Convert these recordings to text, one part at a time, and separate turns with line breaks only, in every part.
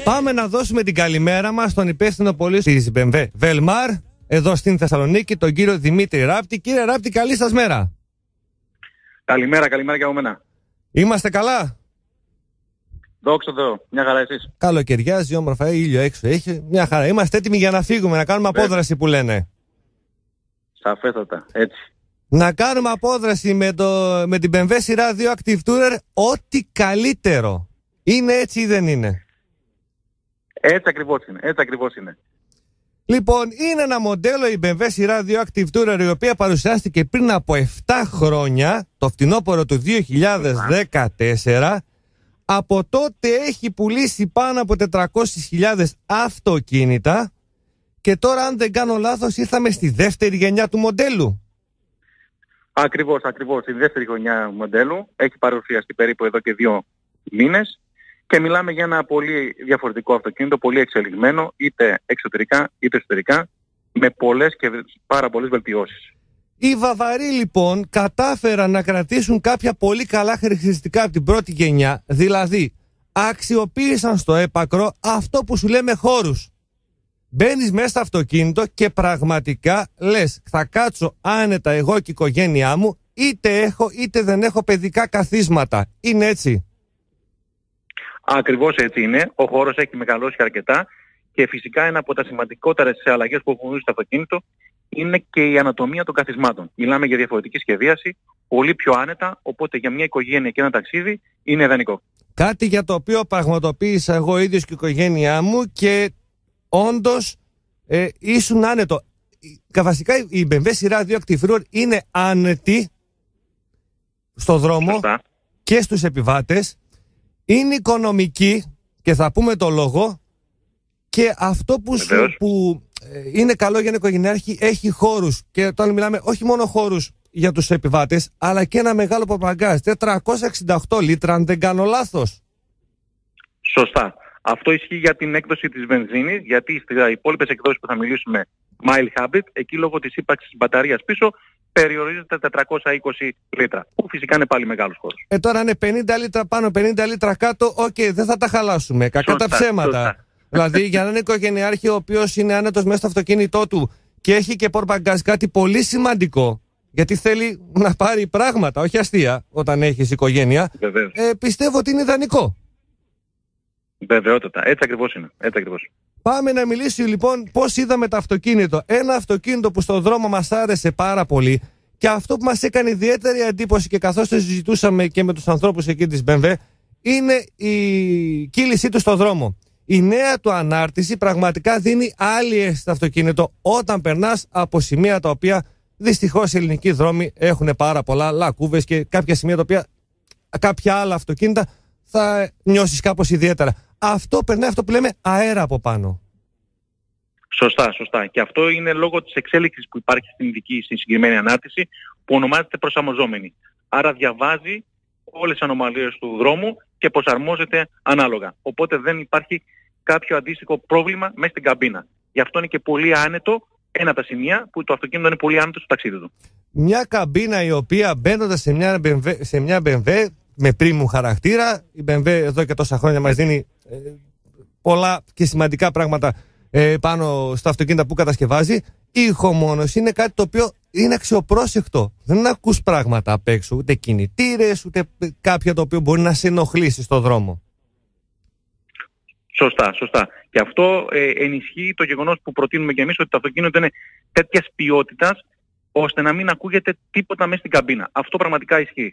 Πάμε να δώσουμε την καλημέρα μας στον υπεύθυνο πωλήσεων της BMW Velmar, εδώ στην Θεσσαλονίκη, τον κύριο Δημήτρη Ράπτη. Κύριε Ράπτη, καλή σας μέρα.
Καλημέρα και από μένα.
Είμαστε καλά?
Δόξα τω Θεώ, μια χαρά εσείς?
Καλοκαιριάζει, όμορφα, ήλιο έξω έχει, μια χαρά. Είμαστε έτοιμοι για να φύγουμε, να κάνουμε απόδραση που λένε.
Σαφέστατα, έτσι.
Να κάνουμε απόδραση με την BMW σειρά 2 Active Tourer, ό,τι καλύτερο. Είναι έτσι ή δεν είναι?
Έτσι ακριβώς είναι.
Λοιπόν, είναι ένα μοντέλο η BMW σειρά 2 Active Tourer, η οποία παρουσιάστηκε πριν από 7 χρόνια, το φθινόπωρο του 2014. Από τότε έχει πουλήσει πάνω από 400.000 αυτοκίνητα και τώρα, αν δεν κάνω λάθος, ήρθαμε στη δεύτερη γενιά του μοντέλου.
Ακριβώς, η δεύτερη γενιά μοντέλου έχει παρουσιαστεί περίπου εδώ και 2 μήνες και μιλάμε για ένα πολύ διαφορετικό αυτοκίνητο, πολύ εξελιγμένο, είτε εξωτερικά είτε εσωτερικά, με πολλές και πάρα πολλές βελτιώσεις.
Οι Βαβαροί λοιπόν κατάφεραν να κρατήσουν κάποια πολύ καλά χαρακτηριστικά από την πρώτη γενιά, δηλαδή αξιοποίησαν στο έπακρο αυτό που σου λέμε χώρους. Μπαίνεις μέσα στο αυτοκίνητο και πραγματικά λες, θα κάτσω άνετα εγώ και η οικογένειά μου, είτε έχω είτε δεν έχω παιδικά καθίσματα. Είναι έτσι?
Ακριβώς έτσι είναι. Ο χώρος έχει μεγαλώσει αρκετά και φυσικά ένα από τα σημαντικότερες αλλαγές που έχουν δει στο αυτοκίνητο είναι και η ανατομία των καθισμάτων. Μιλάμε για διαφορετική σχεδίαση, πολύ πιο άνετα, οπότε για μια οικογένεια και ένα ταξίδι είναι ιδανικό.
Κάτι για το οποίο πραγματοποίησα εγώ ίδιος και η οικογένειά μου και όντως ήσουν άνετο. Βασικά η BMW σειρά 2 Active Tourer είναι άνετη στο δρόμο. Σωστά. Και στους επιβάτες. Είναι οικονομική και θα πούμε το λόγο, και αυτό που είναι καλό για ένα οικογενειάρχη, έχει χώρους, και τώρα μιλάμε όχι μόνο χώρους για τους επιβάτες, αλλά και ένα μεγάλο πορπαγκάζ 468 λίτρα, αν δεν κάνω λάθος.
Σωστά. Αυτό ισχύει για την έκδοση της βενζίνης, γιατί στις υπόλοιπες εκδόσεις που θα μιλήσουμε, Mild Hybrid, εκεί λόγω της ύπαρξης μπαταρίας πίσω περιορίζεται 420 λίτρα, που φυσικά είναι πάλι μεγάλος χώρος.
Τώρα είναι 50 λίτρα πάνω, 50 λίτρα κάτω, δεν θα τα χαλάσουμε. Κακά τα ψέματα. Σωστά. Δηλαδή, για έναν οικογενειάρχη ο οποίος είναι άνετος μέσα στο αυτοκίνητό του και έχει και πορπαγκάζ, κάτι πολύ σημαντικό, γιατί θέλει να πάρει πράγματα, όχι αστεία, όταν έχεις οικογένεια, πιστεύω ότι είναι ιδανικό.
Βεβαιότατα. Έτσι ακριβώς είναι.
Πάμε να μιλήσουμε λοιπόν πώς είδαμε το αυτοκίνητο. Ένα αυτοκίνητο που στον δρόμο μας άρεσε πάρα πολύ, και αυτό που μας έκανε ιδιαίτερη εντύπωση και καθώς το συζητούσαμε και με τους ανθρώπους εκεί της BMW, είναι η κύλησή του στον δρόμο. Η νέα του ανάρτηση πραγματικά δίνει άλλη αίσθηση στο αυτοκίνητο όταν περνάς από σημεία τα οποία δυστυχώς οι ελληνικοί δρόμοι έχουν πάρα πολλά λακκούβες και κάποια σημεία τα οποία κάποια άλλα αυτοκίνητα θα νιώσεις κάπως ιδιαίτερα. Αυτό περνάει αυτό που λέμε αέρα από πάνω.
Σωστά. Και αυτό είναι λόγω της εξέλιξης που υπάρχει στην συγκεκριμένη ανάρτηση, που ονομάζεται προσαρμοζόμενη. Άρα διαβάζει όλες τις ανομαλίες του δρόμου και προσαρμόζεται ανάλογα. Οπότε δεν υπάρχει κάποιο αντίστοιχο πρόβλημα μέσα στην καμπίνα. Γι' αυτό είναι και πολύ άνετο, ένα από τα σημεία που το αυτοκίνητο είναι πολύ άνετο στο ταξίδι του. Μια
καμπίνα η οποία, μπαίνοντας σε μια BMW με premium χαρακτήρα, η BMW εδώ και τόσα χρόνια μας δίνει πολλά και σημαντικά πράγματα πάνω στα αυτοκίνητα που κατασκευάζει. Η ηχομόνωση είναι κάτι το οποίο είναι αξιοπρόσεκτο. Δεν ακούς πράγματα απ' έξω, ούτε κινητήρες, ούτε κάποια το οποίο μπορεί να σε ενοχλήσει στο δρόμο.
Σωστά. Και αυτό ενισχύει το γεγονός που προτείνουμε και εμείς, ότι το αυτοκίνητο είναι τέτοιας ποιότητας ώστε να μην ακούγεται τίποτα μέσα στην καμπίνα. Αυτό πραγματικά ισχύει.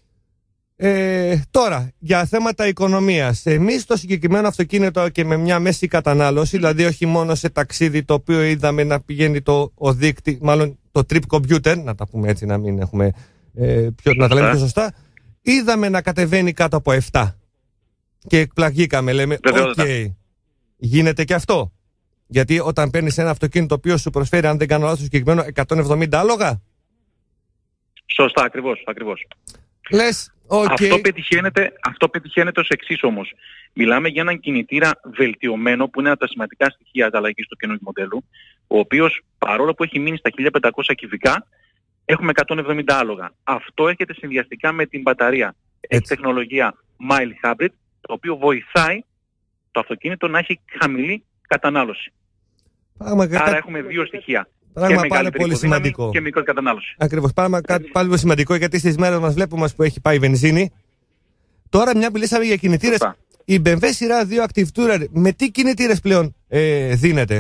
Τώρα, για θέματα οικονομίας, εμείς το συγκεκριμένο αυτοκίνητο και με μια μέση κατανάλωση, δηλαδή όχι μόνο σε ταξίδι το οποίο είδαμε να πηγαίνει το trip computer, να τα πούμε έτσι, να μην έχουμε να τα λέμε πιο σωστά, είδαμε να κατεβαίνει κάτω από 7 και εκπλαγήκαμε, λέμε γίνεται και αυτό, γιατί όταν παίρνεις ένα αυτοκίνητο το οποίο σου προσφέρει, αν δεν κάνω λάθος, συγκεκριμένο 170 άλογα.
Σωστά, ακριβώς.
Λες,
αυτό πετυχαίνεται ως εξής όμως. Μιλάμε για έναν κινητήρα βελτιωμένο, που είναι από τα σημαντικά στοιχεία της αλλαγής του καινούργιου μοντέλου, ο οποίος, παρόλο που έχει μείνει στα 1500 κυβικά, έχουμε 170 άλογα. Αυτό έρχεται συνδυαστικά με την μπαταρία. Έχει τεχνολογία Mild Hybrid, το οποίο βοηθάει το αυτοκίνητο να έχει χαμηλή κατανάλωση. Άρα έχουμε δύο στοιχεία.
Πράγμα πάλι πολύ σημαντικό.
Και μικρή κατανάλωση.
Ακριβώς. Κάτι πάλι πολύ σημαντικό, γιατί στις μέρες μας βλέπουμε που έχει πάει η βενζίνη. Τώρα, μια μιλήσαμε για κινητήρες. Η BMW σειρά 2 Active Tourer, με τι κινητήρες πλέον δίνεται?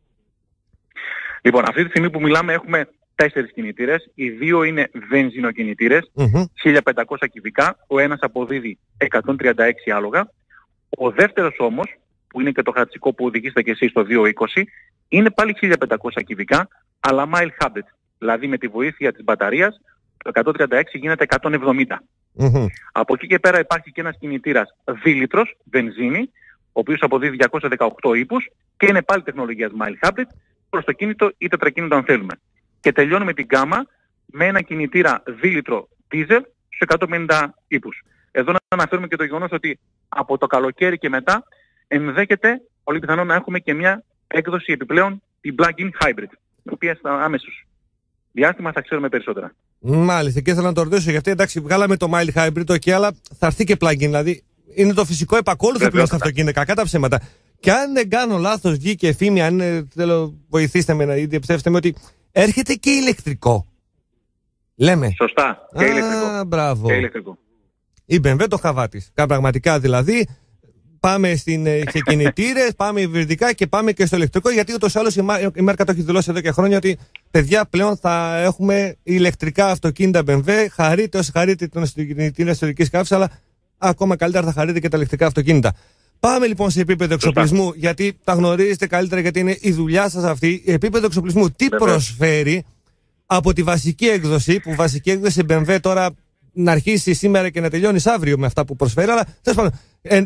Λοιπόν, αυτή τη στιγμή που μιλάμε έχουμε 4 κινητήρες. Οι 2 είναι βενζινοκινητήρες, 1500 κυβικά. Ο ένας αποδίδει 136 άλογα. Ο δεύτερος όμως, που είναι και το χαρακτηριστικό που οδηγήσετε και εσείς στο 220, είναι πάλι 1500 κυβικά, αλλά mild hybrid. Δηλαδή με τη βοήθεια της μπαταρίας, το 136 γίνεται 170. Από εκεί και πέρα υπάρχει και ένας κινητήρας δίλιτρος, βενζίνη, ο οποίος αποδίδει 218 ύπους και είναι πάλι τεχνολογίας mild hybrid, προστοκίνητο ή τετρακίνητο αν θέλουμε. Και τελειώνουμε την γκάμα με ένα κινητήρα δίλιτρο diesel στους 150 ύπους. Εδώ να αναφέρουμε και το γεγονός ότι από το καλοκαίρι και μετά ενδέχεται πολύ πιθανό να έχουμε και μια έκδοση επιπλέον, την plug-in hybrid, η οποία στα άμεσος διάστημα θα ξέρουμε περισσότερα.
Μάλιστα, και ήθελα να το ρωτήσω, γιατί εντάξει, βγάλαμε το mild hybrid, και αλλά θα έρθει και plug-in, δηλαδή είναι το φυσικό επακόλουθο πλέον στα αυτοκίνητα, κακά τα ψέματα. Και αν δεν κάνω λάθος, βγήκε φήμη, αν θέλω βοηθήστε με ή διαψεύστε με, ότι έρχεται και ηλεκτρικό. Λέμε.
Σωστά. Και ηλεκτρικό.
Μπράβο.
Και ηλεκτρικό.
Η BMW το χαβά της. Πραγματικά δηλαδή. Πάμε σε κινητήρες, πάμε υβριδικά και πάμε και στο ηλεκτρικό, γιατί ούτως ή άλλως η μάρκα το έχει δηλώσει εδώ και χρόνια ότι παιδιά πλέον θα έχουμε ηλεκτρικά αυτοκίνητα BMW. Χαρείτε όσοι χαρείτε την εσωτερική καύση, αλλά ακόμα καλύτερα θα χαρείτε και τα ηλεκτρικά αυτοκίνητα. Πάμε λοιπόν σε επίπεδο εξοπλισμού, γιατί τα γνωρίζετε καλύτερα, γιατί είναι η δουλειά σας αυτή. Επίπεδο εξοπλισμού, τι προσφέρει από τη βασική έκδοση, που βασική έκδοση BMW τώρα να αρχίσει σήμερα και να τελειώνει αύριο με αυτά που προσφέρει, αλλά τέλος πάντων.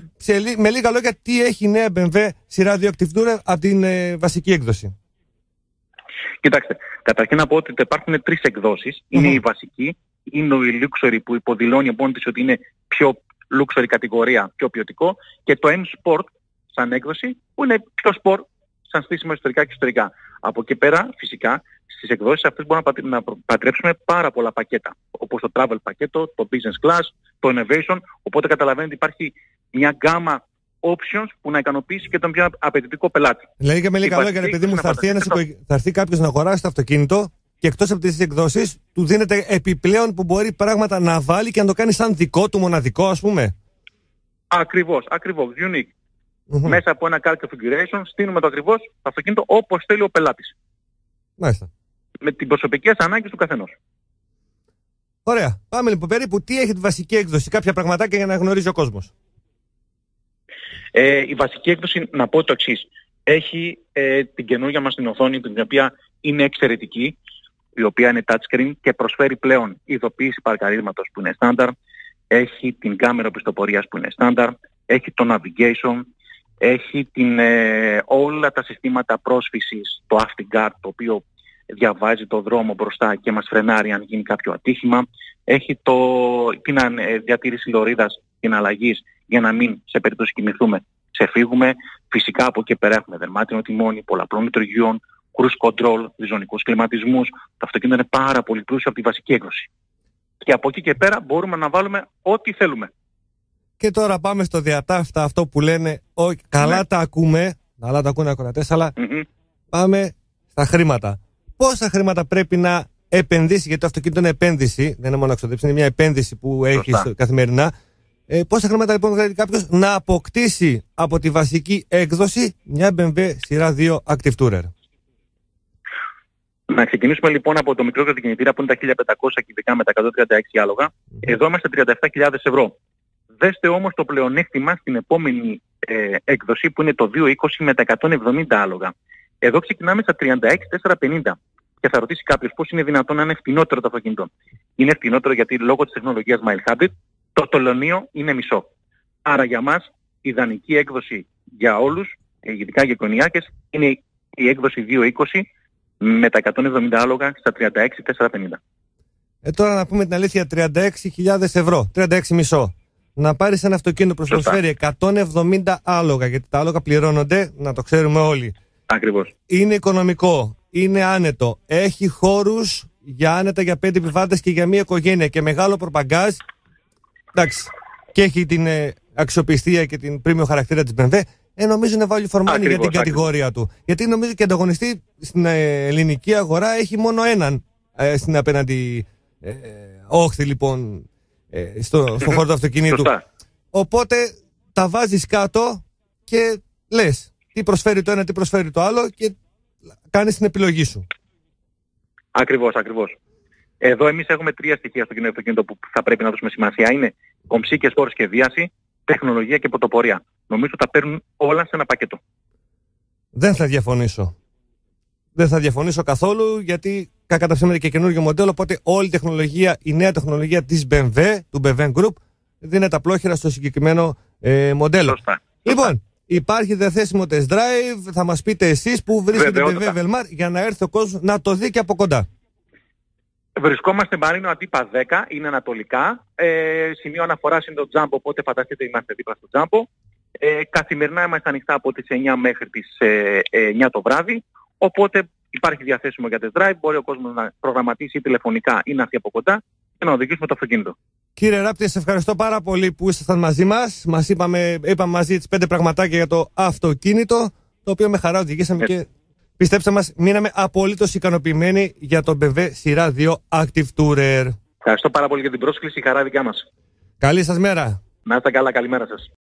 Με λίγα λόγια, τι έχει η νέα BMW σειρά 2 Active Tourer από την βασική έκδοση?
Κοιτάξτε, καταρχήν να πω ότι υπάρχουν 3 εκδόσεις. Είναι η βασική, είναι ο Luxury που υποδηλώνει από μόνη της ότι είναι πιο luxury κατηγορία, πιο ποιοτικό, και το M Sport σαν έκδοση που είναι πιο sport σαν στήσιμο εσωτερικά και εξωτερικά. Από εκεί πέρα, φυσικά, στις εκδόσεις αυτές μπορούμε να πατρέψουμε πάρα πολλά πακέτα, όπως το travel πακέτο, το business class, το innovation, οπότε καταλαβαίνετε υπάρχει μια γκάμα options που να ικανοποιήσει και τον πιο απαιτητικό πελάτη.
Δηλαδή και με λίγα λόγια, επειδή μου θα έρθει κάποιος να αγοράσει το αυτοκίνητο και εκτός από τις εκδόσεις του δίνεται επιπλέον που μπορεί πράγματα να βάλει και να το κάνει σαν δικό του, μοναδικό, ας πούμε.
Ακριβώς, unique. Μέσα από ένα car configuration στείλουμε το ακριβώς το αυτοκίνητο όπως θέλει ο πελάτης.
Μάλιστα.
Με την προσωπικές ανάγκες του καθενός.
Ωραία. Πάμε λοιπόν περίπου τι έχει τη βασική έκδοση, κάποια πραγματάκια για να γνωρίζει ο κόσμος.
Η βασική έκδοση, να πω το εξής. Έχει την καινούργια μας την οθόνη, την οποία είναι εξαιρετική, η οποία είναι touchscreen και προσφέρει πλέον ειδοποίηση παρκαρίσματος που είναι στάνταρ, έχει την κάμερα πιστοποιίας που είναι στάνταρ, έχει το navigation, έχει όλα τα συστήματα πρόσφυσης, το AfterGuard, το οποίο διαβάζει το δρόμο μπροστά και μας φρενάρει αν γίνει κάποιο ατύχημα, έχει την διατήρηση λωρίδας εναλλαγής για να μην, σε περίπτωση κοιμηθούμε, ξεφύγουμε. Φυσικά από εκεί πέρα έχουμε δερμάτινο τιμόνι, πολλαπλών λειτουργιών, cruise control, διζωνικούς κλιματισμούς. Το αυτοκίνητο είναι πάρα πολύ πλούσιο από τη βασική έκδοση. Και από εκεί και πέρα μπορούμε να βάλουμε ό,τι θέλουμε.
Και τώρα πάμε στο διατάφτα, αυτό που λένε, καλά τα ακούμε, καλά τα ακούνε ακροατές, αλλά πάμε στα χρήματα. Πόσα χρήματα πρέπει να επενδύσει, γιατί το αυτοκίνητο είναι επένδυση, δεν είναι μόνο εξοδέψη, είναι μια επένδυση που έχει καθημερινά. Πόσα χρήματα λοιπόν χρειάζεται κάποιος να αποκτήσει από τη βασική έκδοση μια BMW σειρά 2 Active Tourer?
Να ξεκινήσουμε λοιπόν από το μικρότερο κινητήρα που είναι τα 1500 κυβικά με τα 136 άλογα. Εδώ είμαστε 37.000 ευρώ. Δέστε όμως το πλεονέκτημα στην επόμενη έκδοση που είναι το 220 με τα 170 άλογα. Εδώ ξεκινάμε στα 36.450. Και θα ρωτήσει κάποιος πώς είναι δυνατόν να είναι φτηνότερο το αυτοκίνητο. Είναι φτηνότερο γιατί λόγω της τεχνολογίας mild hybrid το τολωνείο είναι μισό. Άρα για μας η ιδανική έκδοση για όλους, ειδικά για οικογενειάκες, είναι η έκδοση 220 με τα 170 άλογα στα 36.450.
Τώρα να πούμε την αλήθεια, 36.000 ευρώ, 36,5. Να πάρεις ένα αυτοκίνητο που προσφέρει 170 άλογα, γιατί τα άλογα πληρώνονται, να το ξέρουμε όλοι.
Ακριβώς.
Είναι οικονομικό, είναι άνετο, έχει χώρους για άνετα για 5 επιβάτες και για μία οικογένεια και μεγάλο προπαγκάζ. Εντάξει, και έχει την αξιοπιστία και την πρίμιο χαρακτήρα της BMW. νομίζω είναι value for money για την κατηγορία του. Γιατί νομίζω και ανταγωνιστή στην ελληνική αγορά έχει μόνο έναν στην απέναντι όχθη, λοιπόν, στο χώρο του αυτοκινήτου. Οπότε τα βάζεις κάτω και λες τι προσφέρει το ένα, τι προσφέρει το άλλο και κάνεις την επιλογή σου.
Ακριβώς. Εδώ εμείς έχουμε 3 στοιχεία στο κοινό αυτοκίνητο που θα πρέπει να δώσουμε σημασία. Είναι κομψή και σπορ σχεδίαση, τεχνολογία και πρωτοπορία. Νομίζω τα παίρνουν όλα σε ένα πακέτο. Δεν
θα διαφωνήσω καθόλου, γιατί κακά τα ψέματα και καινούργιο μοντέλο, οπότε όλη η τεχνολογία, η νέα τεχνολογία της BMW, του BMW Group, δίνεται απλόχερα στο συγκεκριμένο μοντέλο.
Σωστά.
Λοιπόν, υπάρχει διαθέσιμο test drive, θα μας πείτε εσείς που βρίσκεται η BMW Velmar για να έρθει ο κόσμος να το δει και από κοντά.
Βρισκόμαστε Μαρίνο Αντίπα 10, είναι ανατολικά. Σημείο αναφοράς είναι το Jumbo, οπότε φανταστείτε είμαστε δίπλα στο Jumbo. Καθημερινά είμαστε ανοιχτά από τις 9 μέχρι τις 9 το βράδυ. Οπότε υπάρχει διαθέσιμο για test drive. Μπορεί ο κόσμος να προγραμματίσει τηλεφωνικά ή να έρθει από κοντά και να οδηγήσουμε το αυτοκίνητο.
Κύριε Ράπτη, σε ευχαριστώ πάρα πολύ που ήσασταν μαζί μας. Είπαμε μαζί τις 5 πραγματάκια για το αυτοκίνητο, το οποίο με χαρά οδηγήσαμε και πιστέψτε μας, μείναμε απολύτως ικανοποιημένοι για το BMW σειρά 2 Active Tourer.
Ευχαριστώ πάρα πολύ για την πρόσκληση, η χαρά δικιά μας.
Καλή σας μέρα.
Να είστε καλά, καλημέρα σας.